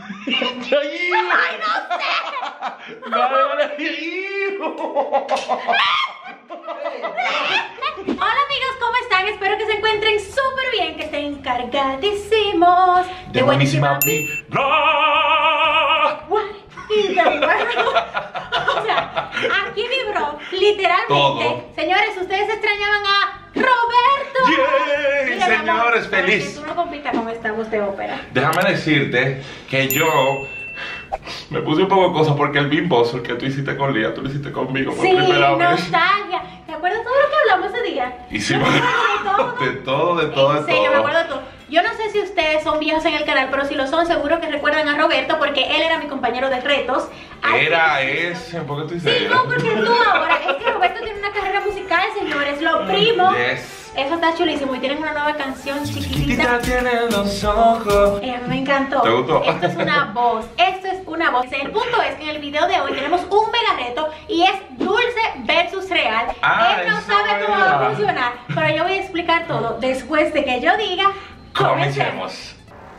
¡Ay, no sé! Hola amigos, ¿cómo están? Espero que se encuentren súper bien, que estén cargadísimos de buenísima vibra. Y de bueno, o sea, aquí vibró literalmente. Todo. Señores, ustedes extrañaban a Roberto. ¡Yay! Mira, mi amor, Señores, para feliz. que tú no compitas con esta voz de ópera. Déjame decirte que yo me puse un poco de cosas porque el bean el que tú hiciste con Lía, tú lo hiciste conmigo por Sí, primera vez. nostalgia. ¿Te acuerdas todo lo que hablamos ese día? Hicimos Yo me acuerdo de todo. En serio, me acuerdo de todo. Yo no sé si ustedes son viejos en el canal, pero si lo son, seguro que recuerdan a Roberto porque él era mi compañero de retos. Era ese, ¿por qué tú dices? Sí, no, porque tú ahora, es que Roberto tiene una carrera musical, señores, lo primo. Yes. Eso está chulísimo y tienen una nueva canción Chiquitita chiquitita. tiene los ojos. Me encantó. ¿Te gustó? Esto es una voz. Esto es una voz. El punto es que en el video de hoy tenemos un mega reto y es Dulce versus Real. Él no eso sabe cómo va a era. funcionar, pero yo voy a explicar todo después de que yo diga. Comencemos.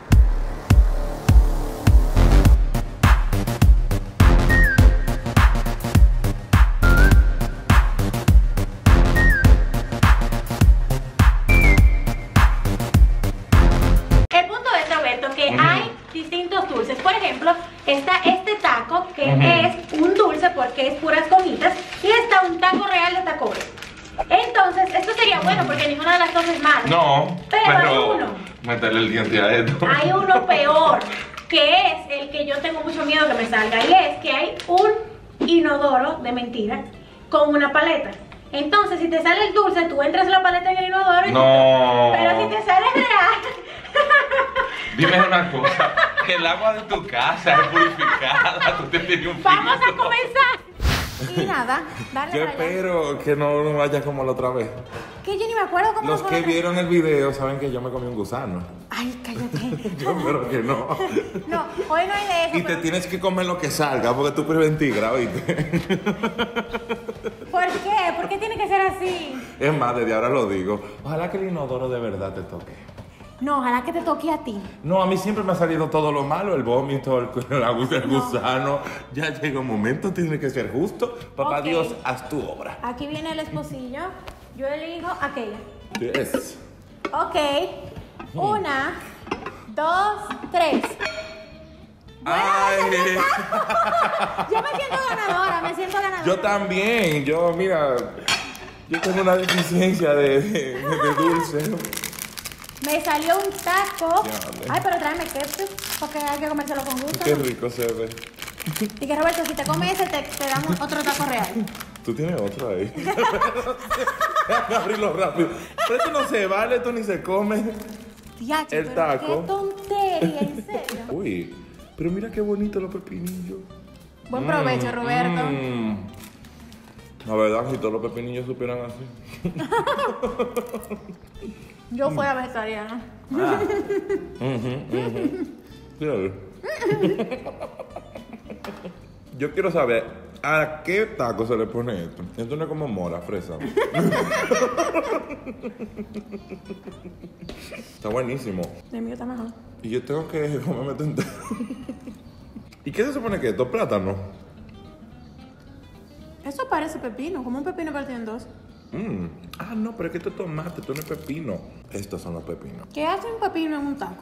El punto es, Roberto, que hay distintos dulces. Por ejemplo, está este taco que es un dulce porque es puras gomitas y está un taco real de Taco Bell. Entonces, esto sería bueno porque ninguna de las dos es mala. No, Pero hay uno. Meterle el diente a esto. Hay uno peor, que es el que yo tengo mucho miedo que me salga, y es que hay un inodoro de mentira con una paleta. Entonces, si te sale el dulce, tú entras la paleta en el inodoro y No. pero si te sale real. Dime una cosa, el agua de tu casa es purificada, tú te tienes un Vamos a filtro. comenzar. Y nada, dale Yo para allá. espero que no vaya como la otra vez. Que yo ni me acuerdo cómo Los fue que la- vieron el video saben que yo me comí un gusano. Ay, cállate. Yo espero que no. No, hoy no hay de eso. Y te pero- tienes que comer lo que salga porque tú preventiva, ¿viste? ¿Por qué? ¿Por qué tiene que ser así? Es más, desde ahora lo digo. Ojalá que el inodoro de verdad te toque. No, ojalá que te toque a ti. No, a mí siempre me ha salido todo lo malo, el vómito, el gusano. Ya llega un momento, tiene que ser justo. Papá Ok. Dios, haz tu obra. Aquí viene el esposillo. Yo elijo aquella. Yes. Ok. 1, 2, 3. Ay, Yo me siento ganadora, me siento ganadora. yo también, mira, yo tengo una deficiencia de dulce. Me salió un taco. Diablo. Ay, pero tráeme ketchup, porque hay que comérselo con gusto. Qué ¿no? rico se ve. Y que Roberto, si te comes ese, te damos otro taco real. Tú tienes otro ahí. Déjame abrirlo rápido. Pero esto no se vale, esto ni se come. Diache, El pero taco. qué tontería, en serio. Uy, pero mira qué bonito los pepinillos. Buen provecho, Roberto. La verdad, si todos los pepinillos supieran así. Yo fuera vegetariana. Claro. Yo quiero saber, ¿a qué taco se le pone esto? Esto no es como mora, fresa. Está buenísimo. El mío está mejor. Y yo tengo que comerme esto entero. ¿Y qué se supone que es esto? ¿Plátano? Eso parece pepino, como un pepino partido en dos. Ah, no, pero es que esto es tomate, esto no es pepino. Estos son los pepinos. ¿Qué hace un pepino en un taco?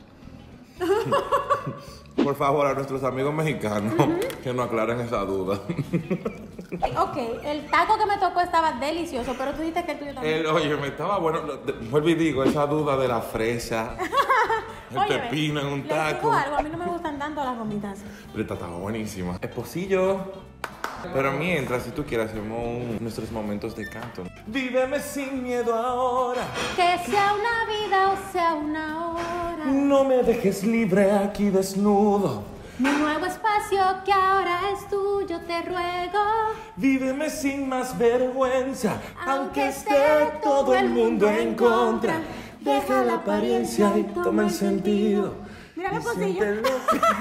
Por favor, a nuestros amigos mexicanos que nos aclaren esa duda. Ok, el taco que me tocó estaba delicioso, pero tú dijiste que el tuyo también. Oye, me estaba bueno. Vuelvo y digo, esa duda de la fresa, el Óyeme, pepino en un les taco. digo algo, a mí no me gustan tanto las gomitas. Pero esta estaba buenísima. Esposillo. Pero mientras, si tú quieres, hacemos nuestros momentos de canto. Víveme sin miedo ahora. Que sea una vida o sea una hora. No me dejes libre aquí desnudo. Mi nuevo espacio que ahora es tuyo, te ruego. Víveme sin más vergüenza, aunque esté todo el mundo en contra. Deja la apariencia y toma el sentido. Mira el Y pocillo. siéntelo.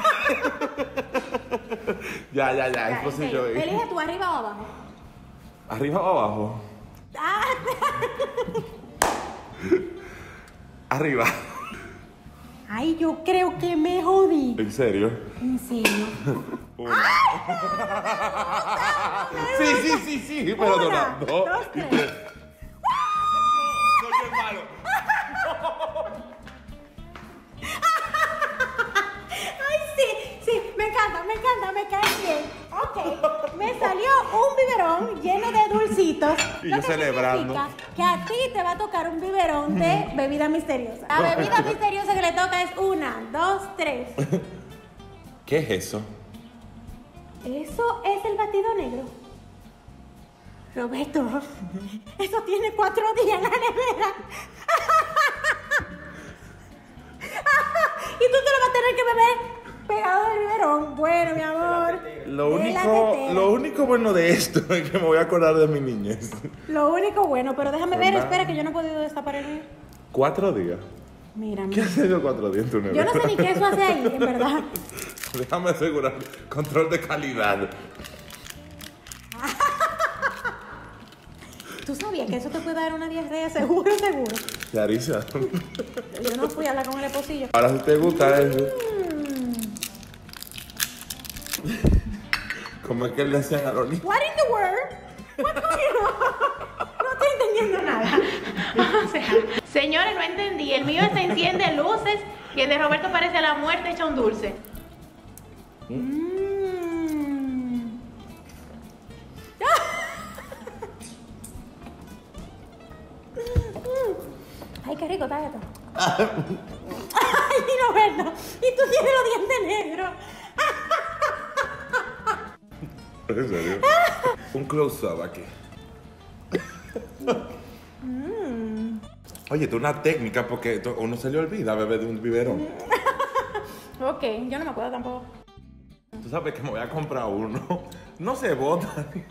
Ya, es pocillo. Elige tú, arriba o abajo. ¿Arriba o abajo? Ah, Arriba. Ay, yo creo que me jodí. ¿En serio? ¿En serio? Sí, pero Una, dos, dos, tres. Soy el malo. Ay, sí, me encanta, me cae bien. Ok, me salió un biberón lleno de dulcitos. Y lo yo que celebrando. significa que a ti te va a tocar un biberón de bebida misteriosa. La bebida misteriosa que le toca es 1, 2, 3. ¿Qué es eso? Eso es el batido negro. Roberto, eso tiene 4 días en la nevera. Y tú te lo vas a tener que beber pegado del biberón. Bueno, mi amor. Lo único bueno de esto es que me voy a acordar de mi niñez. Lo único bueno, pero déjame ver, ¿Verdad? espera que yo no he podido destapar el mío. 4 días. Mira, ¿Qué hace yo 4 días en tu nevera? yo no sé ni qué eso hace ahí, en verdad. Déjame asegurar. Control de calidad. ¿Tú sabías que eso te puede dar una diarrea? Seguro. Clarisa. Yo no fui a hablar con el esposillo. Ahora si te gusta eso. ¿Cómo es que le decían a los niños? What in the world? What's going on? No estoy entendiendo nada. O sea, señores, no entendí. El mío se enciende luces y el de Roberto parece la muerte hecha un dulce. Ay, qué rico está esto. Ay, Roberto, y tú tienes los dientes negros. ¿En serio? Un close-up aquí. Oye, esto es una técnica porque uno se le olvida beber de un biberón. Ok, yo no me acuerdo tampoco. Tú sabes que me voy a comprar uno. No se bota.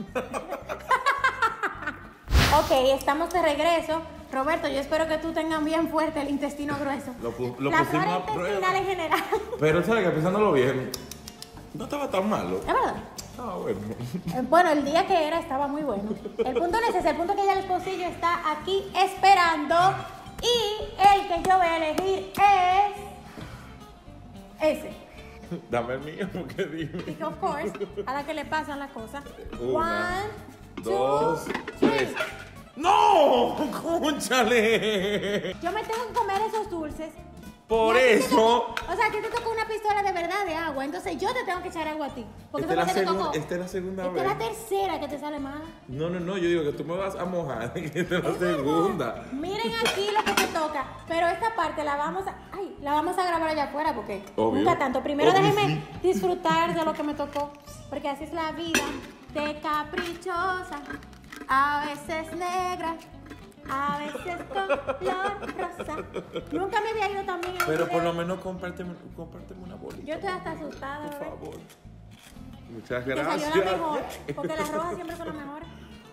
Ok, estamos de regreso. Roberto, yo espero que tú tengas bien fuerte el intestino grueso. Lo la pusimos flora a prueba. intestinal en general. Pero sabes que pensándolo bien, no estaba tan malo. Es verdad. Estaba bueno. Bueno, el día que era estaba muy bueno. El punto no es ese, el punto es que ya el esposillo está aquí esperando. Y el que yo voy a elegir es ese. Dame el mío, porque dime. Y que, of course, a la que le pasan las cosas. 1, 2, 3. ¡No! ¡Cónchale! Yo me tengo que comer esos dulces. Por Y a ti te eso. tocó- o sea, a ti te tocó una pistola de verdad de agua. Entonces yo te tengo que echar agua a ti. Porque Esta eso es es la lo que te tocó. esta es la segunda Esta vez. es la tercera que te sale mal. No, yo digo que tú me vas a mojar. Esta es la Es verdad. segunda. Miren aquí lo que te toca. Pero esta parte la vamos a grabar allá afuera porque Obvio. nunca tanto. Primero Obvio, déjeme sí. disfrutar de lo que me tocó. Porque así es la vida de caprichosa. A veces negra, a veces color rosa. Nunca me había ido tan bien en un Pero por video. lo menos compárteme una bolita. Yo estoy hasta asustada. Por ¿ves? favor. Muchas Que gracias. salió la mejor. Porque las rojas siempre son las mejores.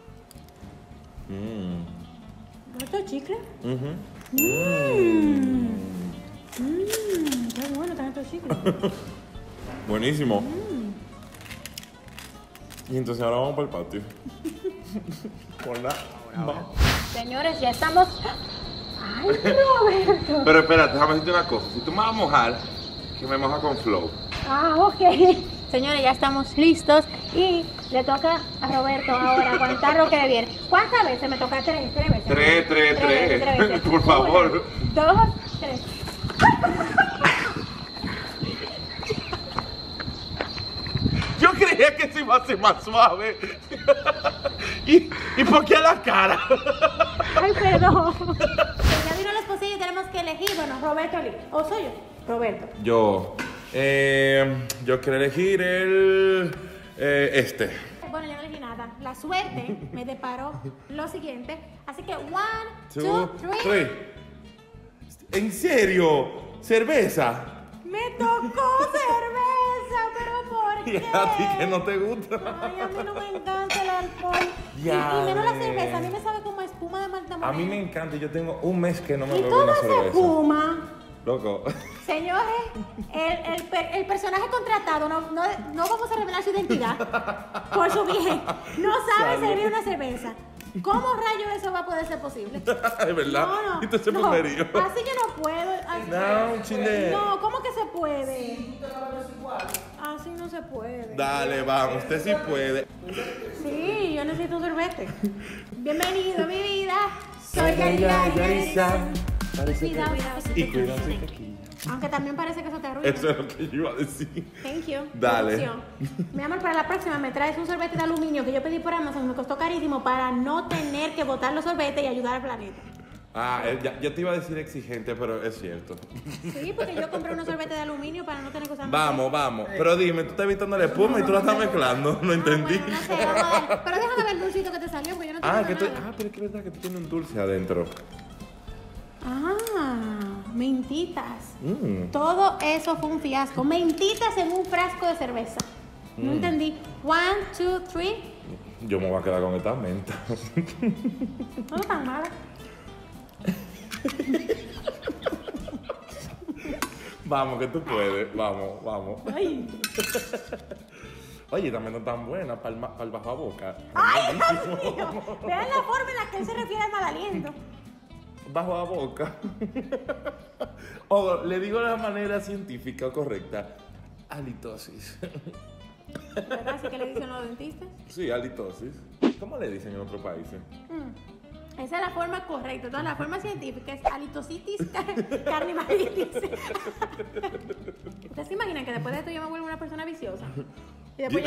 ¿Esto es chicle? Qué bueno están estos chicles. Buenísimo. Y entonces ahora vamos para el patio. Hola. Señores, ya estamos. Ay, Roberto. Pero espérate, déjame decirte una cosa. Si tú me vas a mojar, que me moja con flow. Ah, ok. Señores, ya estamos listos y le toca a Roberto ahora aguantar lo que le viene. ¿Cuántas veces me toca? 3 veces. Tres veces. Por favor. 1, 2, 3. Yo creía que se iba a ser más suave. ¿Y por qué a la cara? Ay, perdón. Ya vino el esposillo y tenemos que elegir. Bueno, Roberto elige. ¿O soy yo? Roberto. Yo quiero elegir el este. Bueno, yo no elegí nada. La suerte me deparó lo siguiente. Así que 1, 2, 2, 3. 3. ¿En serio? ¿Cerveza? Me tocó cerveza, pero ¿por ¿Y qué? a ti que no te gusta? Ay, a mí no me encanta el alcohol. Ya y menos la ves. cerveza. A mí me sabe como espuma de Malta A mí me encanta. Yo tengo un mes que no me Y bebo toda una esa cerveza. espuma. Loco. Señores, el personaje contratado, no vamos a revelar su identidad por su bien. No sabe Salud. servir una cerveza. ¿Cómo rayos eso va a poder ser posible? Es verdad. No, ¿Y tú se no. pomerío? Así yo no puedo. Así, No, chile. no, ¿cómo que se puede? Así no se puede. Dale, vamos, usted sí puede. Sí, yo necesito un sorbete. Bienvenido a mi vida. Soy Yarisa. Parece que... Cuidado, Y cuidado sin tequilla. Aunque también parece que eso te arruina. Eso es lo que yo iba a decir. Thank you. Dale. Producción. Mi amor, para la próxima me traes un sorbete de aluminio que yo pedí por Amazon, me costó carísimo para no tener que botar los sorbetes y ayudar al planeta. Ah, yo te iba a decir exigente, pero es cierto. Sí, porque yo compré unos sorbetes de aluminio para no tener que usar más. Vamos. Pero dime, tú estás evitando la espuma y tú la estás mezclando. No entendí. Bueno, no sé, vamos a ver. Pero déjame ver el dulcito que te salió, porque yo no te Ah, digo nada. pero es que es verdad que tú tienes un dulce adentro. Ah, mentitas. Todo eso fue un fiasco. Mentitas en un frasco de cerveza. No entendí. 1, 2, 3. Yo me voy a quedar con esta menta. No es tan mala. Vamos, que tú puedes. Vamos. Ay. Oye, también no es tan buena para el bajo a boca. Ay, Dios mío. Vean la forma en la que él se refiere al mal aliento. Bajo a boca. O le digo de la manera científica correcta. Halitosis. ¿Verdad? Así que le dicen los dentistas. Sí, halitosis. ¿Cómo le dicen en otros países? Esa es la forma correcta. Entonces, la forma científica es halitositis carnivalitis. ¿Ustedes se imaginan que después de esto yo me vuelvo una persona viciosa? Y después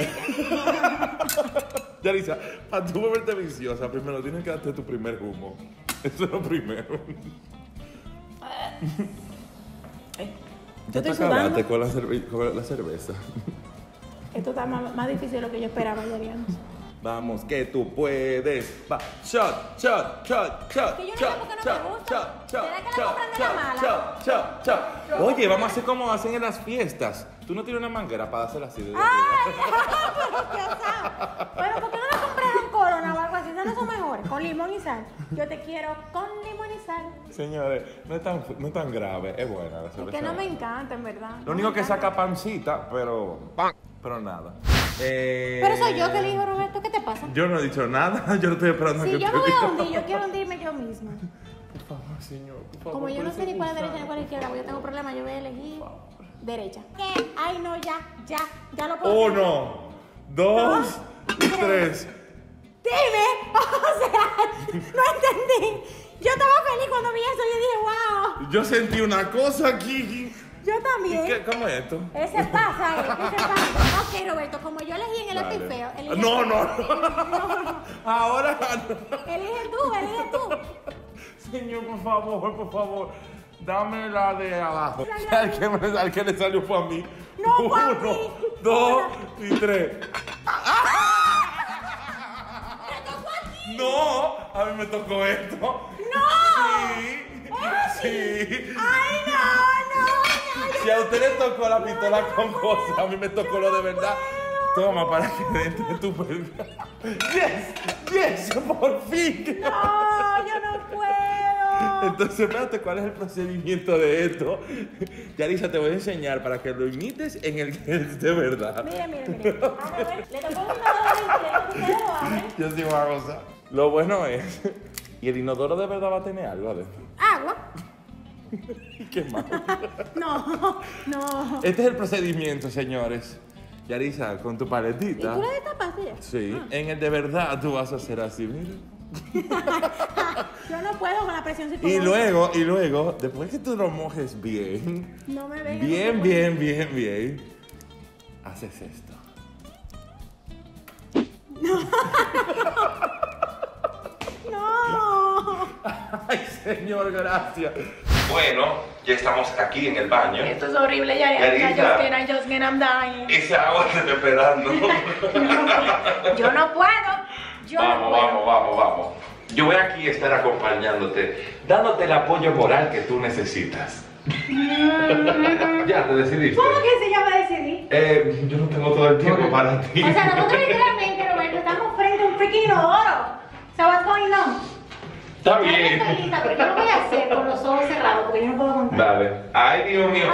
Yarisa, para tú volverte viciosa, primero tienes que darte tu primer humo. Eso es lo primero. Ya te estoy acabaste sudando. con la cerveza. Esto está más difícil de lo que yo esperaba, Yarianos. Vamos, que tú puedes. Va. Shot. Que yo no sé por qué no me gusta. ¿Será que la compran de la mala? Shot. Oye, vamos a hacer como hacen en las fiestas. Tú no tienes una manguera para hacerla así de ¡Ay! Pero qué osado. Pero ¿por qué no le compraron Corona o algo así? ¿No son mejores? Con limón y sal. Yo te quiero con limón y sal. Señores, no es tan grave. Es buena la cerveza. Es que no me encanta, en verdad. Lo único que saca pancita, pero nada. Pero soy yo que elijo, Roberto. ¿Qué te pasa? Yo no he dicho nada. Yo no estoy esperando a Si que yo tú me voy a digas. hundir, yo quiero hundirme yo misma. Por favor, señor, por favor. Como yo no por sé ni cuál es ese derecha ni cuál es izquierda, porque yo tengo problemas, yo voy a elegir derecha. ¿Qué? Ay, no, ya lo puedo hacer. 1, 2 y 3. Dime, o sea, no entendí. Yo estaba feliz cuando vi eso, yo dije, wow. Yo sentí una cosa aquí. Yo también. ¿Cómo es esto? Ese pasa, ese pasa. Ok, Roberto, como yo elegí en el Dale. estoy feo, elige No. tú. Ahora no. Elige tú. Señor, por favor. Dame la de abajo. Al que le salió fue a mí. No, fue a 1, mí. 2 y 3. Te tocó a ti. No, a mí me tocó esto. No. Sí. Ay, no. Si a usted le tocó la pistola con cosas, a mí me tocó lo de verdad. Toma para que entre tu verdad. Yes, por fin. No, yo no puedo. Entonces, espérate, ¿cuál es el procedimiento de esto? Yarisa, te voy a enseñar para que lo imites en el que es de verdad. Mire. A ver, le tocó un dedo y ustedes lo abren. Yo sí voy a gozar. Lo bueno es, ¿y el inodoro de verdad va a tener algo adentro? Agua. ¿Qué más? No. Este es el procedimiento, señores. Yarisa, con tu ¿Y paletita. tú le destapaste ya? Sí, en el de verdad tú vas a hacer así, mira. Yo no puedo con la presión Y psicológica. luego, después que tú lo mojes bien, No me vengas. bien, haces esto. No. Ay, señor, gracias. Bueno, ya estamos aquí en el baño. Esto es horrible, Yarisa. just get, I'm dying. Esa agua te está esperando. Yo no puedo. Vamos. Yo voy aquí a estar acompañándote, dándote el apoyo moral que tú necesitas. Ya, te decidiste. ¿Cómo que se llama decidir? Yo no tengo todo el tiempo para ti. O sea, nosotros literalmente, Roberto, estamos frente a un freaking inodoro. So what's going on? Está Ya bien. estoy lista, pero yo lo voy a hacer con los ojos cerrados porque yo no puedo contar. Dale. Ay, Dios mío.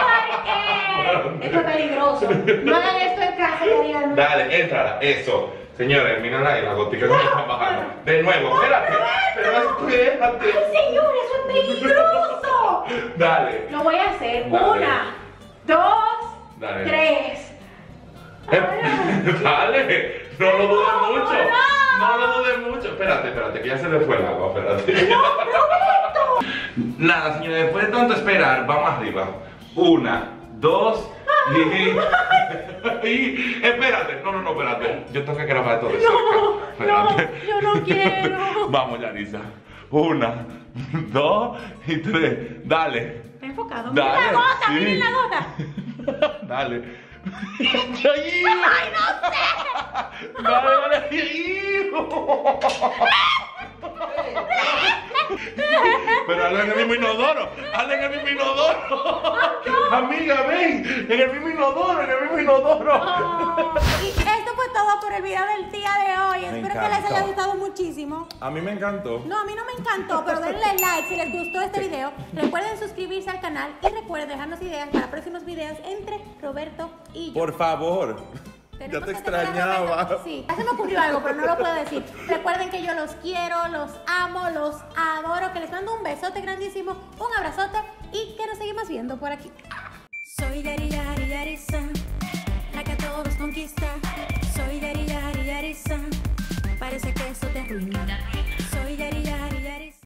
¡Ay, no! ¿Por qué? Esto es peligroso. No hagan esto en casa, Yariano. Dale, entra. Eso. Señores, miren ahí, la gotica no está bajando. De nuevo, espérate. Pero espérate. ¡Ay, señor, eso es peligroso! Dale. Lo voy a hacer. Dale. 1, 2, Dale. 3. Dale. No lo dudes mucho. no. No lo dudes mucho. Espérate, que ya se le fue el agua. Espérate. ¡No, Roberto! Nada, señores, después de tanto esperar, vamos arriba. 1, 2 y espérate, no, espérate. Yo tengo que grabar todo eso. No, yo no quiero. Vamos, Yanisa. 1, 2 y 3. Dale. Está enfocado. Dale, Miren la gota, sí. miren la gota. Dale. ¡Ay, no sé! Dale. Pero hazlo en el mismo inodoro. Hazlo en el mismo inodoro. Amiga, ven. En el mismo inodoro. Y esto fue todo por el video del día de hoy. Espero que les haya encantó. gustado muchísimo. A mí me encantó. No, a mí no me encantó, pero denle like si les gustó este video. Recuerden suscribirse al canal y recuerden dejarnos ideas para próximos videos entre Roberto y yo. Por favor. Ya Tenemos te que tener a extrañaba. Roberto. Sí, ya se me ocurrió algo, pero no lo puedo decir. Recuerden que yo los quiero, los amo, los adoro, que les mando un besote grandísimo, un abrazote y que nos seguimos viendo por aquí. Soy Yari Yari Yarisa, la que a todos conquista.